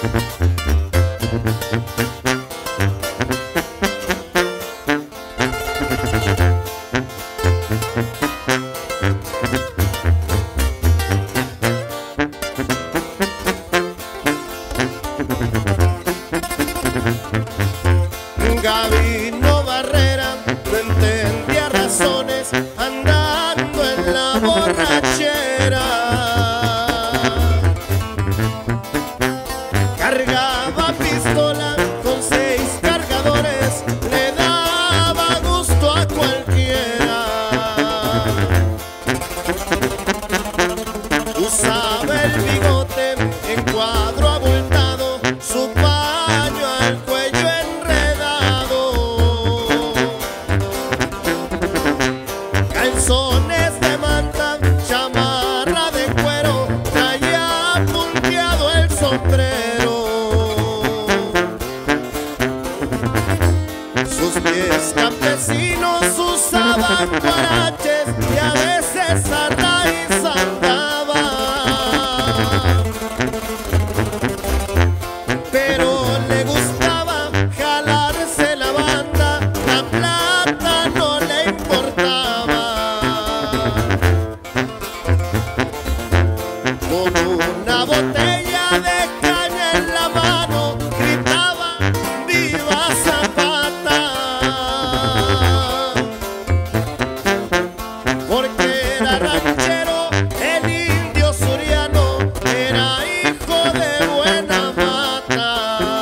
Gabino Barrera no entendía razones andando en la borrachera. Cargaba pistola con 6 cargadores, le daba gusto a cualquiera. Usaba el bigote en cuadro abultado, su paño al cuello enredado, calzones de manta, chamarra de cuero, traía punteado el sombrero. Sus pies campesinos usaban guaraches y a veces a raíz andaba, pero le gustaba jalarse la banda, la plata no le importaba. Con una botella de caña en la mano gritaba ¡Viva Zapata! Porque era ranchero, el indio suriano, era hijo de buena mata.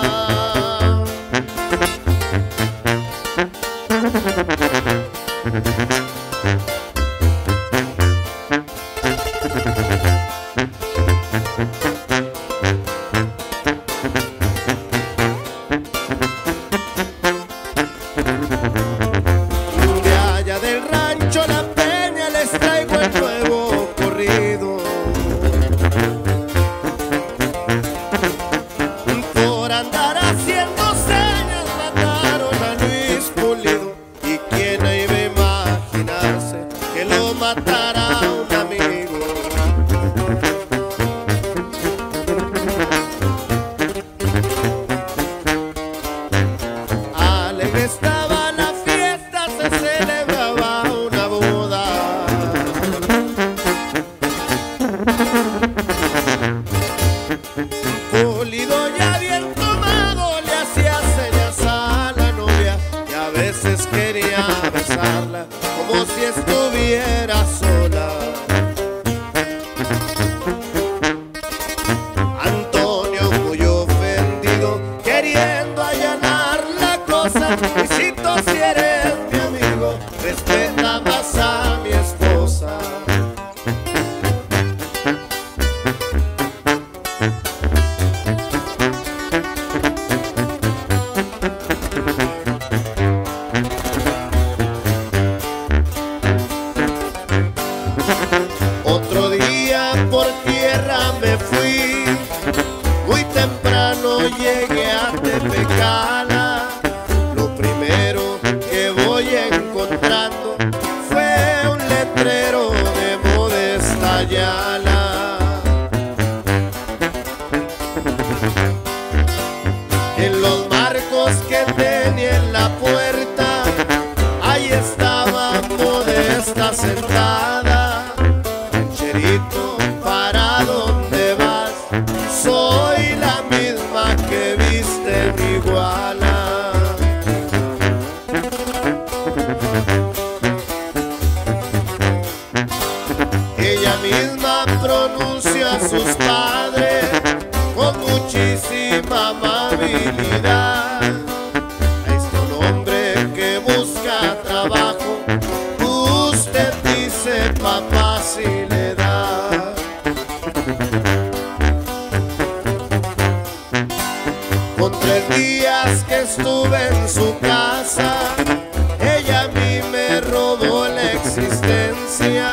De allá del rancho La Peña les traigo el nuevo corrido. Por andar haciendo señas mataron a Luis Pulido. ¿Y quién iba a imaginarse que lo matara un amigo? Alegre estaba la fiesta, se celebraba una boda. Pulido ya bien tomado le hacía señas a la novia y a veces quería besarla como si estuviera sola. Antonio muy ofendido, queriendo allanar la cosa: Luisito, si eres mi amigo, respeta más a mi esposa. Otro día por tierra me fui, muy temprano llegué a Tepecala. Lo primero que voy encontrando fue un letrero de Modesta Ayala. En los marcos que tenía en la puerta, ahí estaba Modesta sentada. Rancherito, ¿para dónde vas? Soy la misma que viste en Iguala. Ella misma pronuncia a sus padres con muchísima amabilidad. A este hombre que busca trabajo, usted dice papá si le da. Con 3 días que estuve en su casa, ella a mí me robó la existencia.